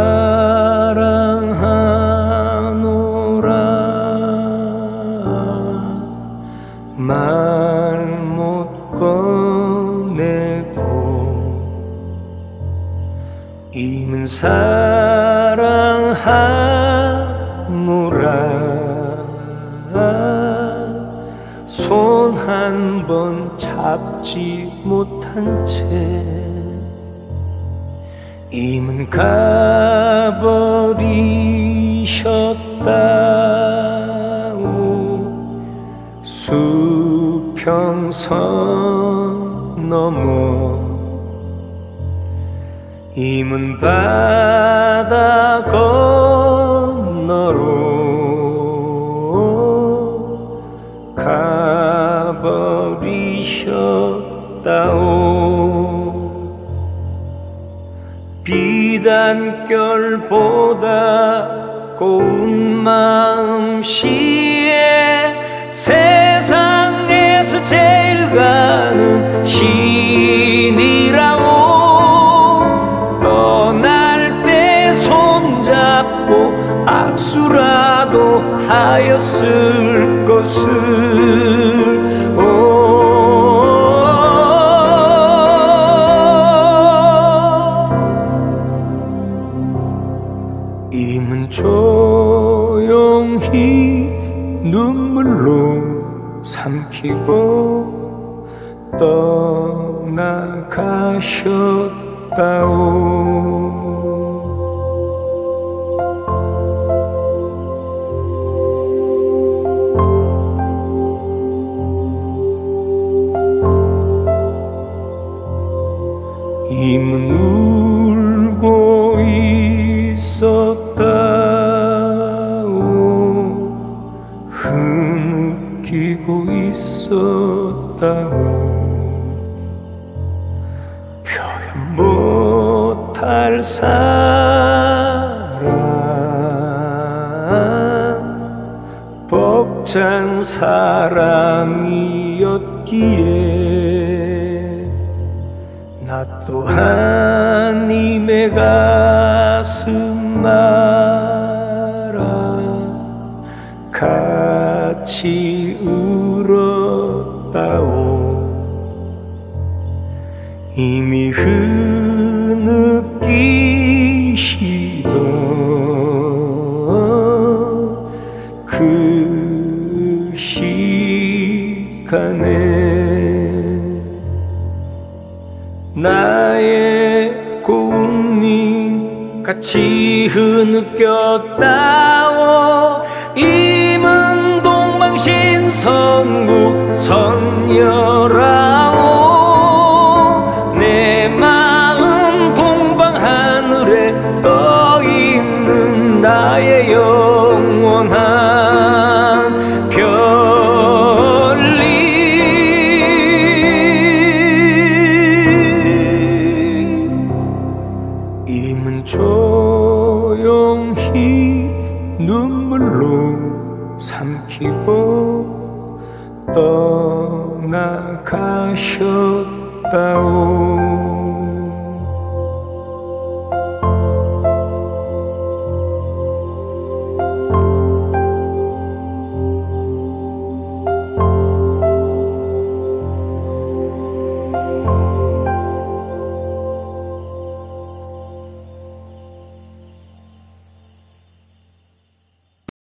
사랑하노라 말 못 꺼내고 임은 사랑하노라 손 한 번 잡지 못한 채 임은 가버리셨다오 수평선 넘어 임은 바다 건너로 가버리셨다오 비단결보다 고운 마음씨에 세상에서 제일 가는 신이라오 떠날 때 손잡고 악수라도 하였을 것을 임은 조용히 눈물로 삼키고 떠나가셨다오 임은 울고 있었다오 흐느끼고 있었다오 표현 못할 사랑 벅찬 사랑이었기에 나 또한 님의 가슴 말아 같이 울었다오 이미 흐느끼시던 그 시간에 나의 고운님 같이 흐느꼈다오 임은 동방신성국 선녀라오 내 마음 동방하늘에 떠있는 나의 영원한 별님 임은 조용히 눈물로 삼키고 떠나가셨다오